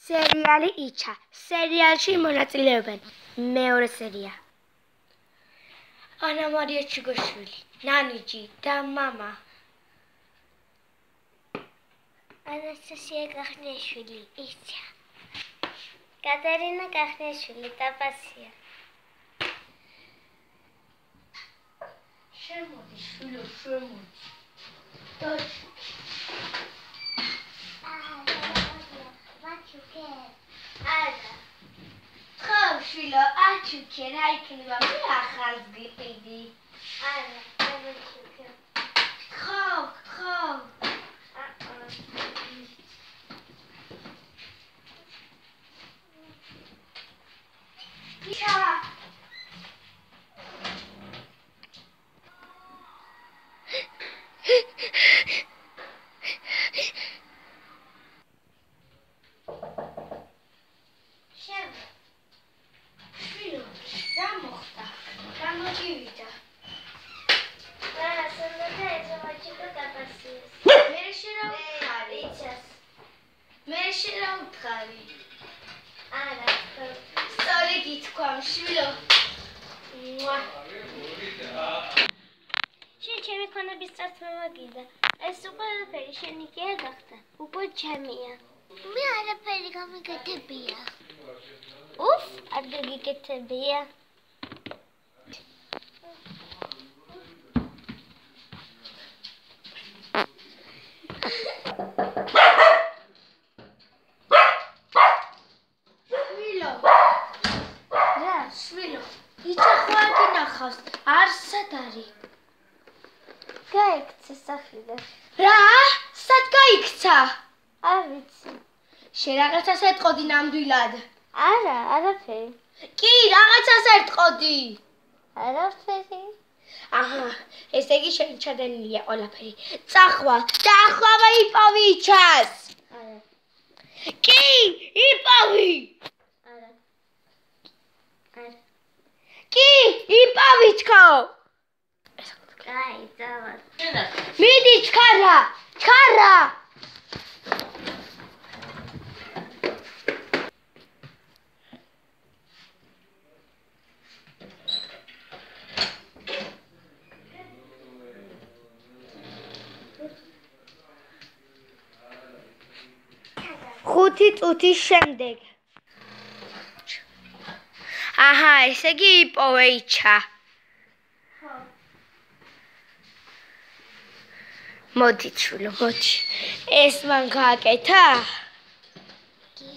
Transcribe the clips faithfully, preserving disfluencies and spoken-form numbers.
სერიალი იჩა. სერიალში მონაწილეობენ მეორე სერია. ანა მარია ჩიგოშვილი, ნანიჯი და მამა. ანასტასია გახნიაშვილი, იცია. კატერინა გახნიაშვილი, ტაპასია. შემოდი, შვილო, შემოდი. დოჩ. არა. ხო, შვილო, აჩუქე, რა იქნება, მე ახალს გიყიდი. არა, შემოჩუქე. ხო, ხო. იჩა. მე შერავ ვთხარი. არა, სწორი გითქვამ, შვილო. შენ ჩემი ქონების წარსმა მაგიდა. ეს ყველაფერი შენი კი არ გახდა, უკვე ჩემია. მე არაფერი გამიგეთებია. უფ, არ გიგეთებია. შვილო, იჩა ხო არ გინახავს, არ სად არის? გაიქცა სახლიდან. რა? სად გაიქცა? არ ვიცი. შენ რაღაცას ეტყოდი ნამდვილად? არა, არაფერი. კი, რაღაცას ეტყოდი. არაფერი. აჰა, ესე იგი შენ ჩადენილია ყველაფერი. წახვალ და ახლავე იპოვი იჩას. არა. კი, იპოვი. არა. არა. კი, იპოვი თქო. კაი, დავა. მიდი ჩქარა, ჩქარა. ხუთი წუთის შემდეგ. აჰა, ესე იგი იპოვე იჩა. ხო. მოდი ჩვილო, მოდი. ეს მან გააკეთა? კი.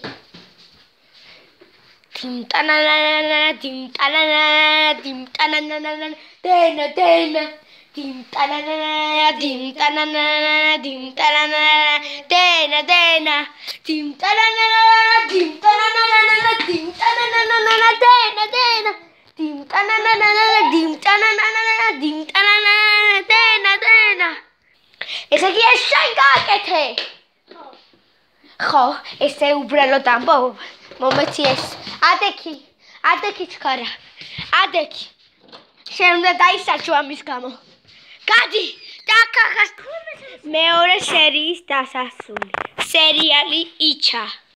დიმტანანანა, დიმტანანანა, დიმტანანანა, დენა, დენა. დიმტანანანა, დიმტანანანა, დიმტანანანა, დენა, დენა. დიმტანანანა, დიმტანანანა, დიმტანანანა, დენა, დენა. დიმტანანანა, დიმტანანანა, დიმტანანანა, დენა, დენა. ესე იგი ეს შენ გააკეთე? ხო. ხო, ესე უბრალოდ ამბობ. მომეცი ეს. ადექი, ადექი ჩქარა. ადექი. შენ უნდა დაისარჩო ამის გამო. გადი, დაკახას. მეორე სერიის დასასრული. სერიალი იჩა.